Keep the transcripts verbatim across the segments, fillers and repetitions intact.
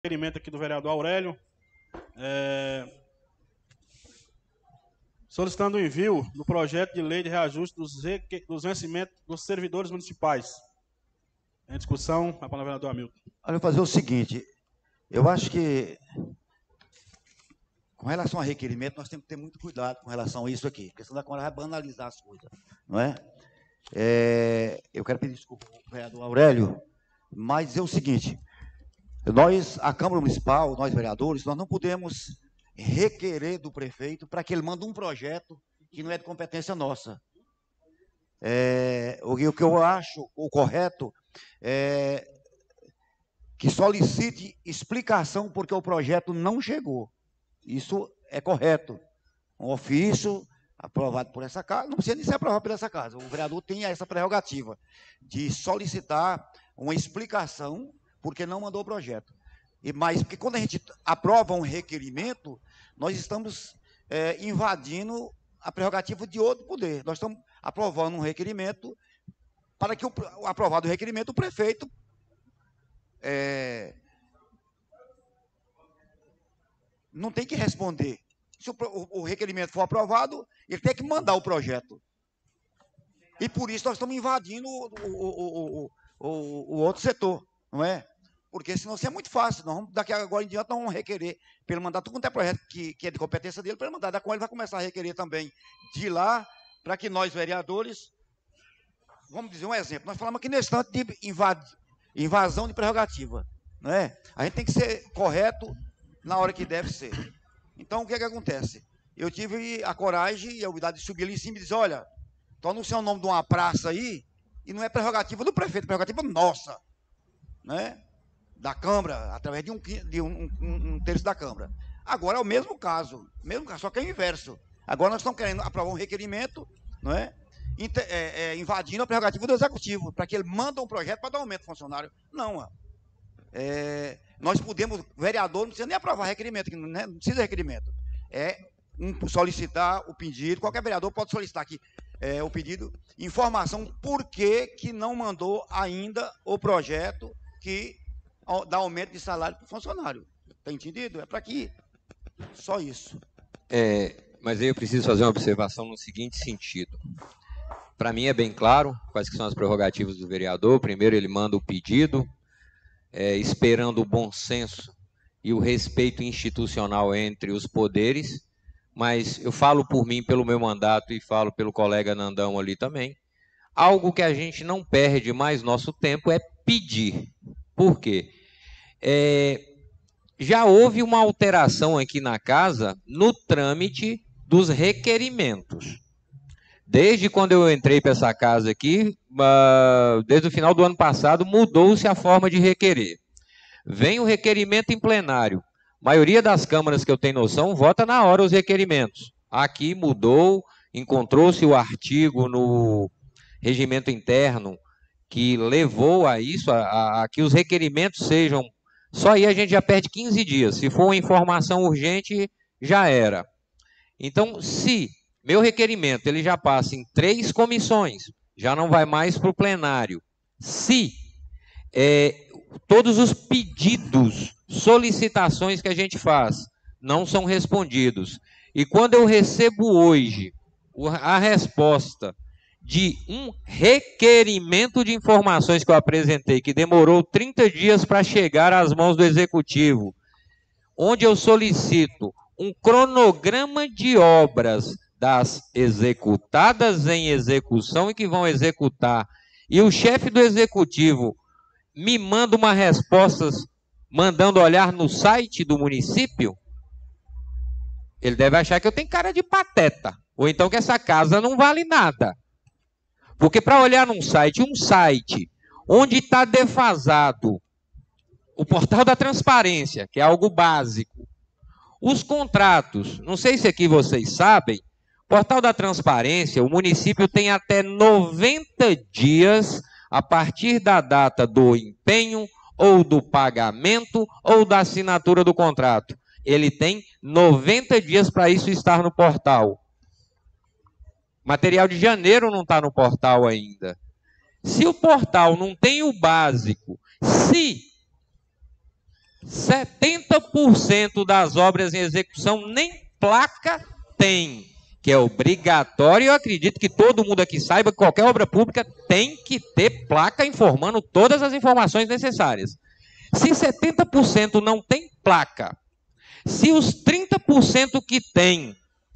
requerimento aqui do vereador Aurélio, é, solicitando o envio do projeto de lei de reajuste dos, reque, dos vencimentos dos servidores municipais. Em discussão, a palavra ao vereador Hamilton. Olha, eu vou fazer o seguinte, eu acho que, com relação a requerimento, nós temos que ter muito cuidado com relação a isso aqui, porque senão a Câmara vai banalizar as coisas, não é? é eu quero pedir desculpa ao vereador Aurélio, mas dizer o seguinte, nós, a Câmara Municipal, nós vereadores, nós não podemos requerer do prefeito para que ele mande um projeto que não é de competência nossa. É, o, o que eu acho o correto é que solicite explicação porque o projeto não chegou. Isso é correto. Um ofício aprovado por essa casa, não precisa nem ser aprovado por essa casa. O vereador tem essa prerrogativa de solicitar uma explicação porque não mandou o projeto. E, mas, porque quando a gente aprova um requerimento, nós estamos é, invadindo a prerrogativa de outro poder. Nós estamos aprovando um requerimento para que, o, o aprovado o requerimento, o prefeito é, não tem que responder. Se o, o, o requerimento for aprovado, ele tem que mandar o projeto. E por isso nós estamos invadindo o, o, o, o, o, o outro setor, não é? Porque senão isso é muito fácil. Nós vamos, daqui agora em diante, nós vamos requerer para ele mandar tudo quanto é projeto que, que é de competência dele, para ele mandar. Daqui ele vai começar a requerer também de lá, para que nós, vereadores, vamos dizer um exemplo, nós falamos aqui nesse instante de invade, invasão de prerrogativa, não é? A gente tem que ser correto na hora que deve ser. Então, o que é que acontece? Eu tive a coragem e a humildade de subir ali em cima e dizer, olha, estou anunciando o nome de uma praça aí, e não é prerrogativa do prefeito, é prerrogativa nossa, né? Da Câmara, através de um, de um, um, um terço da Câmara. Agora é o mesmo caso, mesmo caso, só que é o inverso. Agora nós estamos querendo aprovar um requerimento, não é? Inter, é, é, invadindo a prerrogativa do Executivo, para que ele manda um projeto para dar aumento ao funcionário. Não, é, nós podemos, vereador, não precisa nem aprovar requerimento, né? Não precisa de requerimento. É um, solicitar o pedido, qualquer vereador pode solicitar aqui é, o pedido, informação por que que não mandou ainda o projeto que dá aumento de salário para o funcionário. Está entendido? É para aqui. Só isso. É, mas aí eu preciso fazer uma observação no seguinte sentido. Para mim é bem claro quais que são as prerrogativas do vereador. Primeiro ele manda o pedido, é, esperando o bom senso e o respeito institucional entre os poderes, mas eu falo por mim, pelo meu mandato, e falo pelo colega Nandão ali também, algo que a gente não perde mais nosso tempo é pedir. Por quê? É, já houve uma alteração aqui na casa no trâmite dos requerimentos. Desde quando eu entrei para essa casa aqui, uh, desde o final do ano passado, mudou-se a forma de requerer. Vem o requerimento em plenário. A maioria das câmaras que eu tenho noção vota na hora os requerimentos. Aqui mudou, encontrou-se o artigo no regimento interno que levou a isso, a, a, a que os requerimentos sejam... Só aí a gente já perde quinze dias. Se for uma informação urgente, já era. Então, se meu requerimento ele já passa em três comissões, já não vai mais para o plenário. Se é, todos os pedidos, solicitações que a gente faz não são respondidos, e quando eu recebo hoje a resposta de um requerimento de informações que eu apresentei, que demorou trinta dias para chegar às mãos do Executivo, onde eu solicito um cronograma de obras das executadas em execução e que vão executar, e o chefe do Executivo me manda uma resposta mandando olhar no site do município, ele deve achar que eu tenho cara de pateta, ou então que essa casa não vale nada. Porque para olhar num site, um site onde está defasado o portal da transparência, que é algo básico, os contratos, não sei se aqui vocês sabem, portal da transparência, o município tem até noventa dias a partir da data do empenho, ou do pagamento, ou da assinatura do contrato. Ele tem noventa dias para isso estar no portal. Material de janeiro não está no portal ainda. Se o portal não tem o básico, se setenta por cento das obras em execução nem placa tem, que é obrigatório. Eu acredito que todo mundo aqui saiba que qualquer obra pública tem que ter placa informando todas as informações necessárias. Se setenta por cento não tem placa, se os trinta por cento que tem,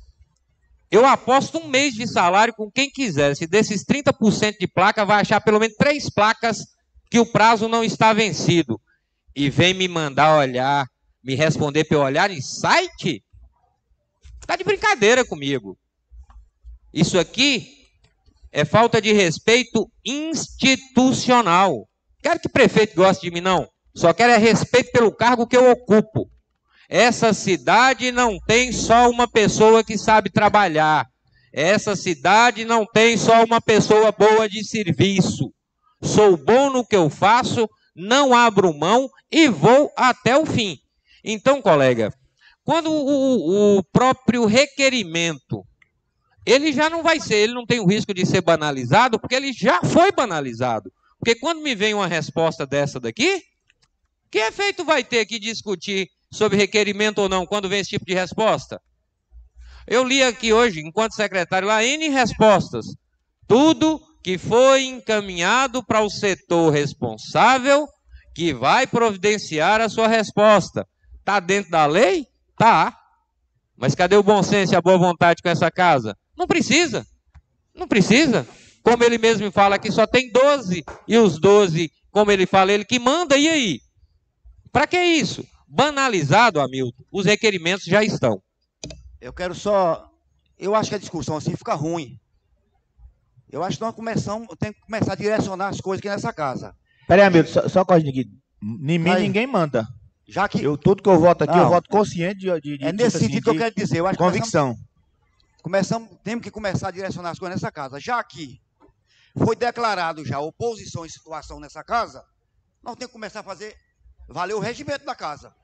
eu aposto um mês de salário com quem quiser, se desses trinta por cento de placa vai achar pelo menos três placas que o prazo não está vencido. E vem me mandar olhar, me responder para eu olhar em site? Está de brincadeira comigo. Isso aqui é falta de respeito institucional. Quero que o prefeito goste de mim, não. Só quero é respeito pelo cargo que eu ocupo. Essa cidade não tem só uma pessoa que sabe trabalhar. Essa cidade não tem só uma pessoa boa de serviço. Sou bom no que eu faço, não abro mão e vou até o fim. Então, colega, quando o, o próprio requerimento, ele já não vai ser, ele não tem o risco de ser banalizado, porque ele já foi banalizado. Porque quando me vem uma resposta dessa daqui, que efeito vai ter que discutir sobre requerimento ou não, quando vem esse tipo de resposta? Eu li aqui hoje, enquanto secretário, lá, N respostas. Tudo que foi encaminhado para o setor responsável, que vai providenciar a sua resposta. Está dentro da lei? Tá. Mas cadê o bom senso e a boa vontade com essa casa? Não precisa. Não precisa. Como ele mesmo fala aqui, só tem doze, e os doze, como ele fala, ele que manda, e aí? Para que isso? Banalizado, Hamilton, os requerimentos já estão. Eu quero só... Eu acho que a discussão assim fica ruim. Eu acho que nós começamos, tem que começar a direcionar as coisas aqui nessa casa. Peraí, Hamilton, só, só coisa aqui. Em mim Aí, ninguém manda. Já que... Eu, tudo que eu voto aqui, Não, eu voto consciente de... de, de é nesse tipo sentido assim, que eu de quero dizer. Eu acho que convicção. Começamos, começamos, temos que começar a direcionar as coisas nessa casa. Já que foi declarado já oposição em situação nessa casa, nós temos que começar a fazer valer o regimento da casa.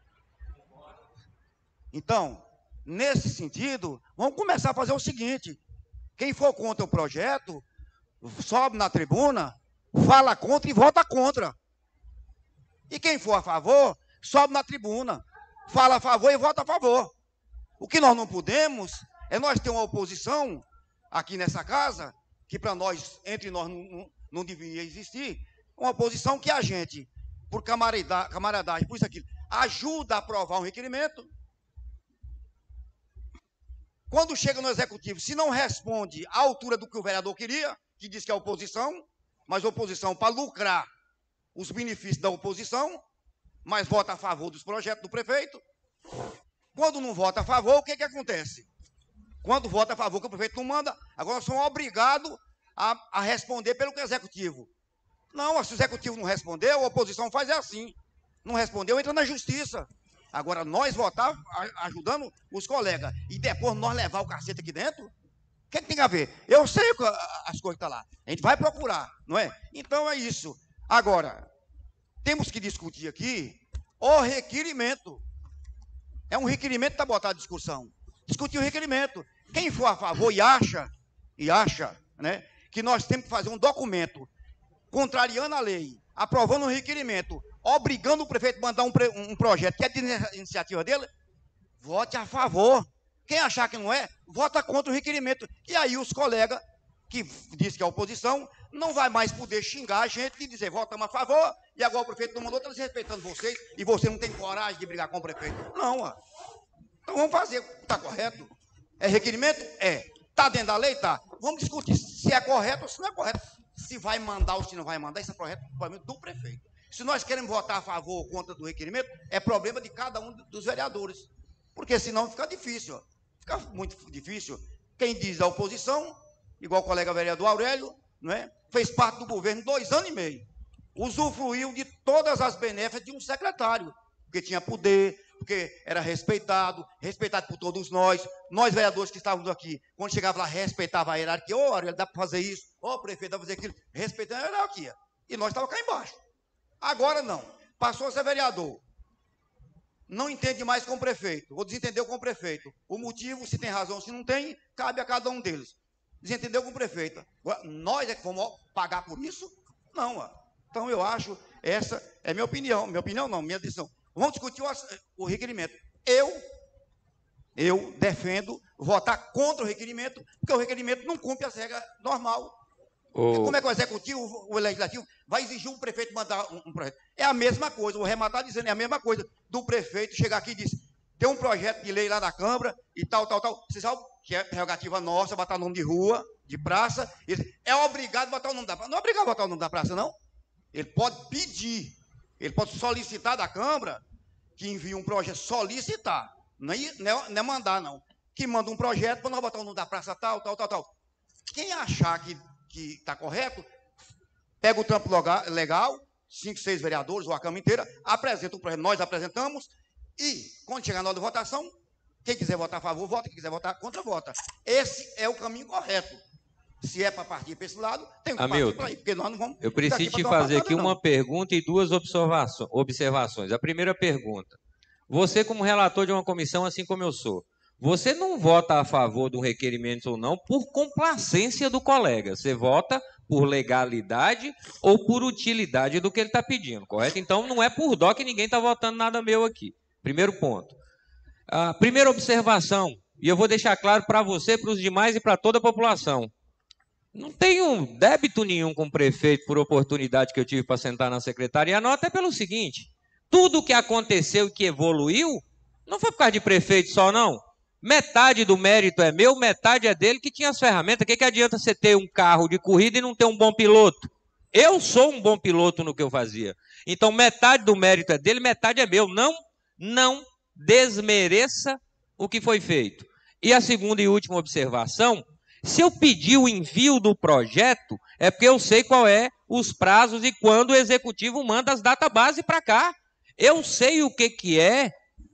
Então, nesse sentido, vamos começar a fazer o seguinte: quem for contra o projeto, sobe na tribuna, fala contra e vota contra. E quem for a favor, sobe na tribuna, fala a favor e vota a favor. O que nós não podemos é nós ter uma oposição aqui nessa casa, que para nós, entre nós, não, não, não devia existir, uma oposição que a gente, por camaradagem, camaradagem, por isso aqui, ajuda a aprovar um requerimento. Quando chega no executivo, se não responde à altura do que o vereador queria, que diz que é oposição, mas oposição para lucrar os benefícios da oposição, mas vota a favor dos projetos do prefeito. Quando não vota a favor, o que, que acontece? Quando vota a favor, que o prefeito não manda, agora nós somos obrigados a, a responder pelo que o executivo. Não, se o executivo não respondeu, a oposição faz é assim. Não respondeu, entra na justiça. Agora, nós votar ajudando os colegas e depois nós levar o cacete aqui dentro, o que, que tem a ver? Eu sei as coisas que estão lá. A gente vai procurar, não é? Então é isso. Agora, temos que discutir aqui o requerimento. É um requerimento para botar a discussão. Discutir o requerimento. Quem for a favor e acha, e acha, né, que nós temos que fazer um documento contrariando a lei, aprovando um requerimento, obrigando o prefeito a mandar um, um projeto que é de iniciativa dele, vote a favor. Quem achar que não é, vota contra o requerimento. E aí os colegas, que diz que é oposição, não vai mais poder xingar a gente e dizer, votamos a favor, e agora o prefeito não mandou, está desrespeitando vocês, e você não tem coragem de brigar com o prefeito. Não, ó. Então vamos fazer, está correto? É requerimento? É. Está dentro da lei? Está. Vamos discutir se é correto ou se não é correto. Se vai mandar ou se não vai mandar, isso é correto, problema do prefeito. Se nós queremos votar a favor ou contra do requerimento, é problema de cada um dos vereadores. Porque senão fica difícil. Ó. Fica muito difícil. Quem diz a oposição, igual o colega vereador Aurélio, não é? Fez parte do governo dois anos e meio. Usufruiu de todas as benéficas de um secretário. Porque tinha poder, porque era respeitado, respeitado por todos nós. Nós, vereadores que estávamos aqui, quando chegava lá, respeitava a hierarquia. Ô, Aurélio, dá para fazer isso. Ô, prefeito, dá para fazer aquilo. Respeitando a hierarquia. E nós estávamos cá embaixo. Agora não. Passou a ser vereador. Não entende mais com o prefeito. Ou desentendeu com o prefeito. O motivo, se tem razão, se não tem, cabe a cada um deles. Desentendeu com o prefeito. Agora, nós é que vamos pagar por isso? Não. Ó. Então, eu acho, essa é minha opinião. Minha opinião não, minha decisão. vamos discutir o, o requerimento. Eu, eu defendo votar contra o requerimento, porque o requerimento não cumpre as regras normais. O... Como é que o executivo, o legislativo, vai exigir um prefeito mandar um, um projeto? É a mesma coisa, o rematar dizendo, é a mesma coisa do prefeito chegar aqui e dizer, tem um projeto de lei lá da Câmara e tal, tal, tal. Vocês sabem que é prerrogativa nossa, botar o nome de rua, de praça. Ele é obrigado a botar o nome da praça. Não é obrigado a botar o nome da praça, não. Ele pode pedir, ele pode solicitar da Câmara que envie um projeto, solicitar. Não é, não é, não é mandar, não. Que manda um projeto para nós botar o nome da praça tal, tal, tal, tal. Quem achar que que está correto, pega o trampo legal, cinco, seis vereadores, ou a Câmara inteira, apresenta o projeto, nós apresentamos, e, quando chegar na hora de votação, quem quiser votar a favor, vota, quem quiser votar contra, vota. Esse é o caminho correto. Se é para partir para esse lado, tem que partir para aí, porque nós não vamos... Eu preciso te fazer aqui uma pergunta e duas observações. A primeira pergunta, você como relator de uma comissão, assim como eu sou, você não vota a favor do requerimento ou não por complacência do colega. Você vota por legalidade ou por utilidade do que ele está pedindo, correto? Então, não é por dó que ninguém está votando nada meu aqui. Primeiro ponto. A primeira observação, e eu vou deixar claro para você, para os demais e para toda a população. Não tenho débito nenhum com o prefeito por oportunidade que eu tive para sentar na secretaria. A nota é pelo seguinte, tudo que aconteceu e que evoluiu, não foi por causa de prefeito só, não. Metade do mérito é meu, metade é dele que tinha as ferramentas. O que, que adianta você ter um carro de corrida e não ter um bom piloto? Eu sou um bom piloto no que eu fazia. Então, metade do mérito é dele, metade é meu. Não, não desmereça o que foi feito. E a segunda e última observação, se eu pedir o envio do projeto, é porque eu sei qual é os prazos e quando o executivo manda as databases para cá. Eu sei o que, que é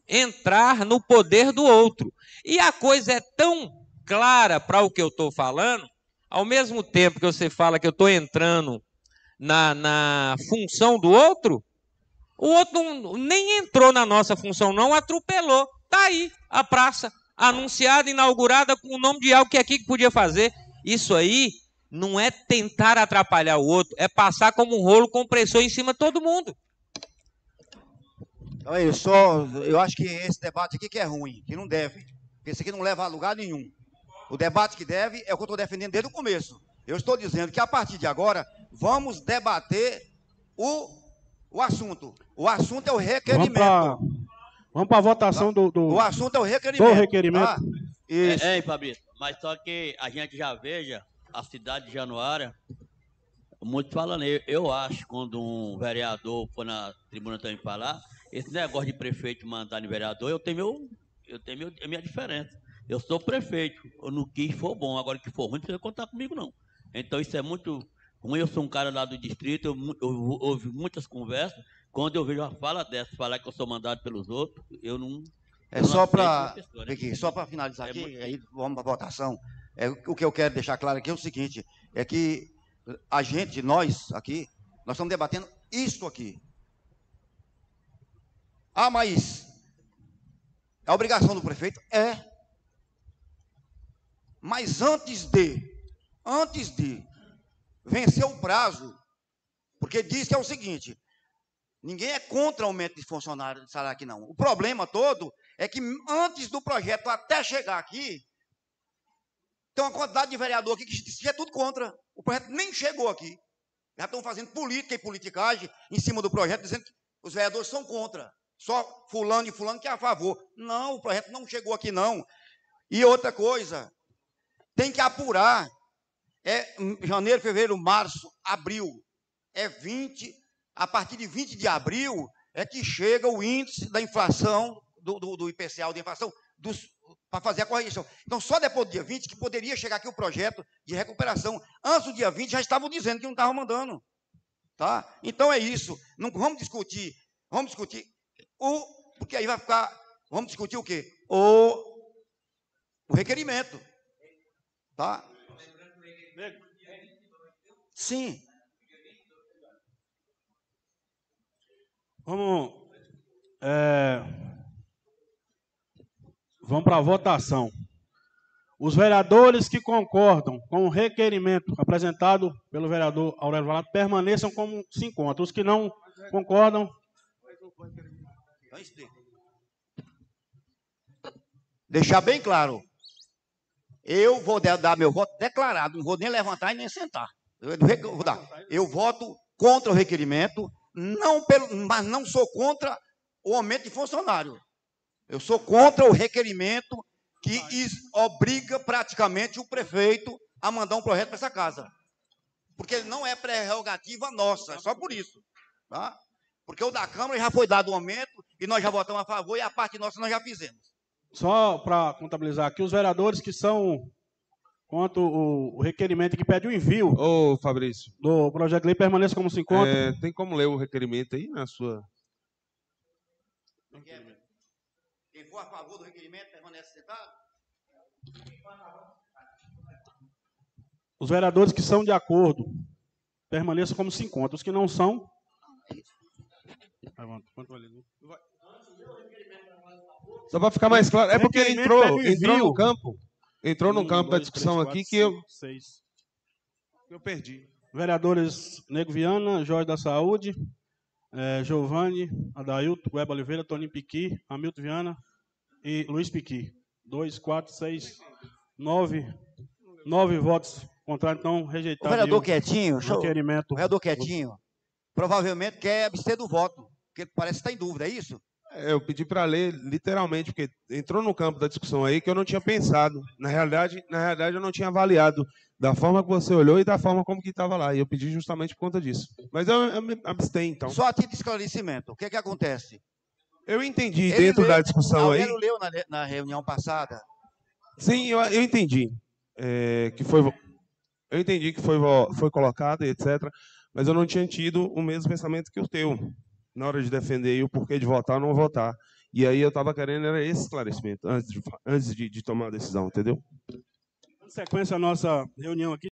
entrar no poder do outro. E a coisa é tão clara para o que eu estou falando, ao mesmo tempo que você fala que eu estou entrando na, na função do outro, o outro não, nem entrou na nossa função, não, atropelou. Está aí a praça, anunciada, inaugurada, com o nome de algo que aqui que podia fazer. Isso aí não é tentar atrapalhar o outro, é passar como um rolo compressor em cima de todo mundo. Então, eu, só, eu acho que esse debate aqui que é ruim, que não deve. Porque esse aqui não leva a lugar nenhum. O debate que deve é o que eu estou defendendo desde o começo. Eu estou dizendo que, a partir de agora, vamos debater o, o assunto. O assunto é o requerimento. Vamos para a votação do, do... O assunto é o requerimento. Do requerimento. Tá? Isso. É, é, Fabrício, mas só que a gente já veja a cidade de Januária, muitos falando, eu, eu acho, quando um vereador for na tribuna também falar, esse negócio de prefeito mandar no vereador, eu tenho, meu, eu tenho meu, a minha diferença. Eu sou prefeito, eu não quis for bom, agora que for ruim, não precisa contar comigo, não. Então, isso é muito ruim. Eu sou um cara lá do distrito, eu, eu, eu ouvi muitas conversas. Quando eu vejo uma fala dessa, falar que eu sou mandado pelos outros, eu não... É eu não só para né? só para finalizar é aqui, muito... aí vamos para a votação. É, o que eu quero deixar claro aqui é o seguinte, é que a gente, nós aqui, nós estamos debatendo isso aqui. Ah, mas é obrigação do prefeito? É. Mas antes de, antes de vencer o prazo, porque diz que é o seguinte, ninguém é contra o aumento de funcionário de salário aqui, não. O problema todo é que antes do projeto até chegar aqui, tem uma quantidade de vereador aqui que é tudo contra. O projeto nem chegou aqui. Já estão fazendo política e politicagem em cima do projeto, dizendo que os vereadores são contra. Só fulano e fulano que é a favor. Não, o projeto não chegou aqui, não. E outra coisa, tem que apurar. É janeiro, fevereiro, março, abril. É vinte, a partir de vinte de abril, é que chega o índice da inflação, do, do, do I P C A, da inflação, para fazer a correção. Então, só depois do dia vinte que poderia chegar aqui o projeto de recuperação. Antes do dia vinte, já estavam dizendo que não estavam mandando. Tá? Então, é isso. Não, vamos discutir, vamos discutir, o, porque aí vai ficar, vamos discutir o quê? O, o requerimento. Tá? Sim. Vamos, é, vamos para a votação. Os vereadores que concordam com o requerimento apresentado pelo vereador Aurélio Valato permaneçam como se encontram. Os que não concordam... Então explica. Deixar bem claro. Eu vou dar meu voto declarado, não vou nem levantar e nem sentar. Eu, eu, vou dar. Eu voto contra o requerimento, não pelo, mas não sou contra o aumento de funcionário. Eu sou contra o requerimento que is, obriga praticamente o prefeito a mandar um projeto para essa casa. Porque não é prerrogativa nossa, é só por isso. Tá? Porque o da Câmara já foi dado o aumento e nós já votamos a favor e a parte nossa nós já fizemos. Só para contabilizar aqui, os vereadores que são contra o, o requerimento que pede o envio Ô, Fabrício, do projeto de lei permaneça como se encontra. é, tem como ler o requerimento aí na sua... Quem for a favor do requerimento permanece sentado? Os vereadores que são de acordo permaneçam como se encontra. Os que não são... Só para ficar mais claro, é porque Requerimento entrou, pede o entrou envio. no campo, entrou no Um, campo da dois, discussão três, aqui quatro, que eu, cinco, seis. eu perdi. Vereadores Nego Viana, Jorge da Saúde, eh, Giovanni, Adailto, Web Oliveira, Toninho Piqui, Hamilton Viana e Luiz Piqui. Dois, quatro, seis, nove, nove votos contrários, então rejeitado. O vereador o quietinho, show. requerimento. O vereador quietinho, provavelmente quer abster do voto, porque parece que está em dúvida, é isso? É, eu pedi para ler literalmente, porque entrou no campo da discussão aí que eu não tinha pensado. Na realidade, na realidade eu não tinha avaliado da forma que você olhou e da forma como que estava lá. E eu pedi justamente por conta disso. Mas eu, eu me abstenho, então. Só a título de esclarecimento, o que é que acontece? Eu entendi Ele dentro leu- da discussão aí. Aurélio leu na, na reunião passada. Sim, eu, eu entendi. É, que foi, eu entendi que foi, vo- foi colocado e etcétera. Mas eu não tinha tido o mesmo pensamento que o teu, na hora de defender o porquê de votar ou não votar. E aí eu estava querendo era esse esclarecimento, antes de, fa- antes de, de tomar a decisão, entendeu? Em sequência, a nossa reunião aqui.